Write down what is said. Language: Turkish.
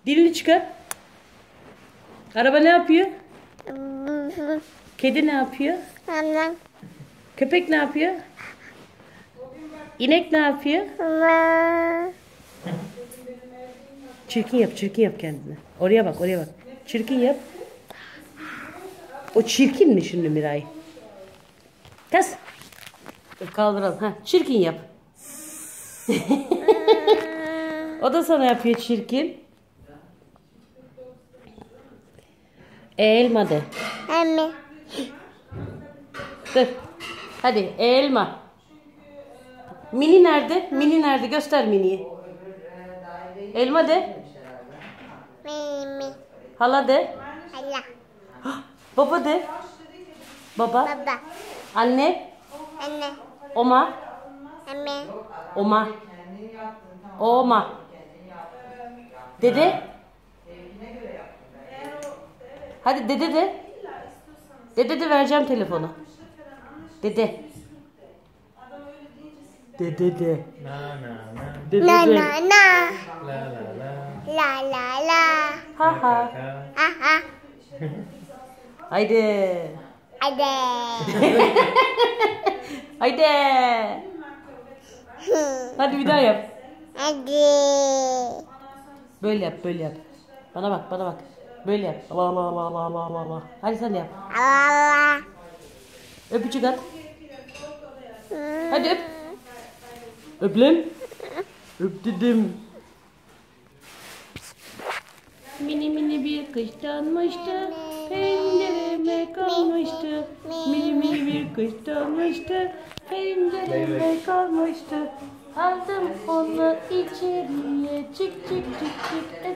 Dilini çıkar. Araba ne yapıyor? Kedi ne yapıyor? Köpek ne yapıyor? İnek ne yapıyor? Çirkin yap, çirkin yap kendini. Oraya bak, oraya bak. Çirkin yap. O çirkin mi şimdi Miray? Kız. Kaldıralım. Ha, çirkin yap. O da sana yapıyor çirkin. Elma de. Anne. Dur. Hadi elma. Mini nerede? Mini nerede? Göster Mini'yi. Elma de. Mi. Hala de. Allah. Baba de. Baba. Baba. Anne. Anne. Oma. Anne. Oma. Oma. Dede. Hadi dede de. Dede de vereceğim telefonu. Dede. Dede de. Dede Na de. na na. La la la. La la la. Ha ha. Aha. Haydi. Hadi. Haydi. Hadi bir daha yap. Hadi. Böyle yap, böyle yap. Bana bak, bana bak. Böyle yap. Allah Allah Allah Allah Allah Allah. Hadi sen de yap. Allah. Öpücük at. Hadi öp. Öp lan. Öp dedim. Mini mini bir kış donmuştu. Pencereme kalmıştı. Mini mini bir kış donmuştu. Pencereme kalmıştı. Aldım onu içeriye. Çık çık çık çık.